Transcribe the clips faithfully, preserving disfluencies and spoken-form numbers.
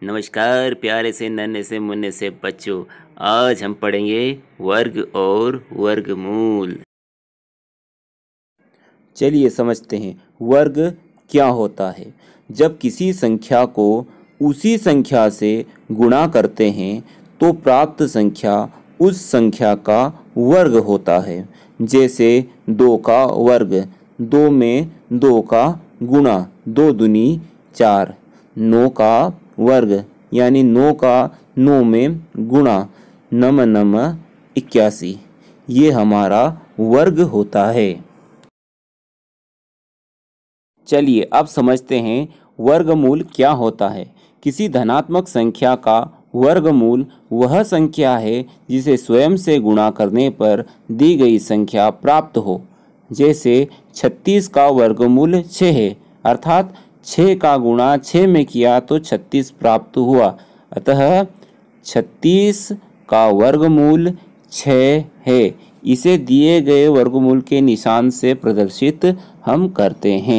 नमस्कार प्यारे से नन्हे से मुन्ने से बच्चों। आज हम पढ़ेंगे वर्ग और वर्गमूल। चलिए समझते हैं वर्ग क्या होता है। जब किसी संख्या को उसी संख्या से गुणा करते हैं तो प्राप्त संख्या उस संख्या का वर्ग होता है। जैसे दो का वर्ग, दो में दो का गुणा, दो दूनी चार। नौ का वर्ग यानी नौ का नौ में गुणा, नम नम इक्यासी। ये हमारा वर्ग होता है। चलिए अब समझते हैं वर्गमूल क्या होता है। किसी धनात्मक संख्या का वर्गमूल वह संख्या है जिसे स्वयं से गुणा करने पर दी गई संख्या प्राप्त हो। जैसे छत्तीस का वर्गमूल छः है, अर्थात छः का गुणा छः में किया तो छत्तीस प्राप्त हुआ। अतः छत्तीस का वर्गमूल छः है। इसे दिए गए वर्गमूल के निशान से प्रदर्शित हम करते हैं।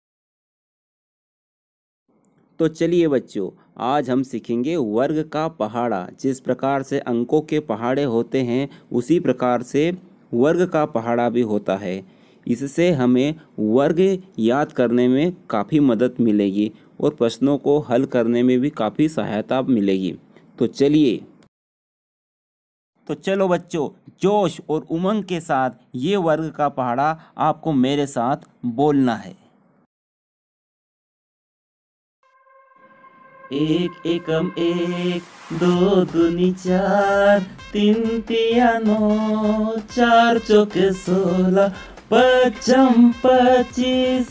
तो चलिए बच्चों, आज हम सीखेंगे वर्ग का पहाड़ा। जिस प्रकार से अंकों के पहाड़े होते हैं उसी प्रकार से वर्ग का पहाड़ा भी होता है। इससे हमें वर्ग याद करने में काफ़ी मदद मिलेगी और प्रश्नों को हल करने में भी काफ़ी सहायता मिलेगी। तो चलिए तो चलो बच्चों, जोश और उमंग के साथ ये वर्ग का पहाड़ा आपको मेरे साथ बोलना है। एक एकम एक, दो दूनी चार, तीन तिया नौ, चार चौके सोलह, पचम पच्चीस,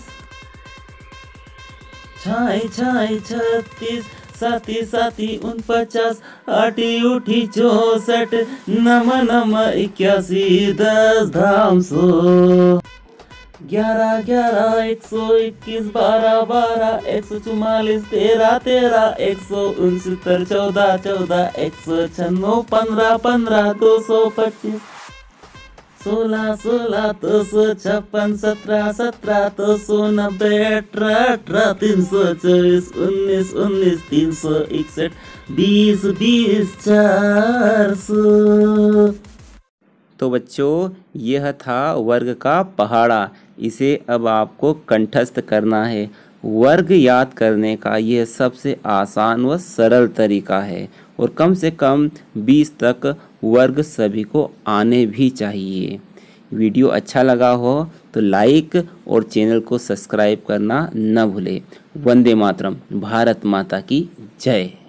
छाई छाई छत्तीस, साती साती उनपचास, आठी उठी चौसठ, नम नम इक्यासी, दस धाम सौ, ग्यारह ग्यारह एक सौ इक्कीस, बारह बारह एक सौ चौवालीस, तेरह तेरह एक सौ उनसत्तर, चौदह चौदह एक सौ छन्नो, पंद्रह पंद्रह दो सौ पच्चीस, सोलह सोलह दो सौ छप्पन, सत्रह सत्रह दो सौ नब्बे, अठारह अठारह तीन सौ चौबीस, उन्नीस उन्नीस तीन सौ इकसठ, बीस बीस चार सौ। तो बच्चों, यह था वर्ग का पहाड़ा। इसे अब आपको कंठस्थ करना है। वर्ग याद करने का यह सबसे आसान व सरल तरीका है और कम से कम बीस तक वर्ग सभी को आने भी चाहिए। वीडियो अच्छा लगा हो तो लाइक और चैनल को सब्सक्राइब करना न भूलें। वंदे मातरम। भारत माता की जय।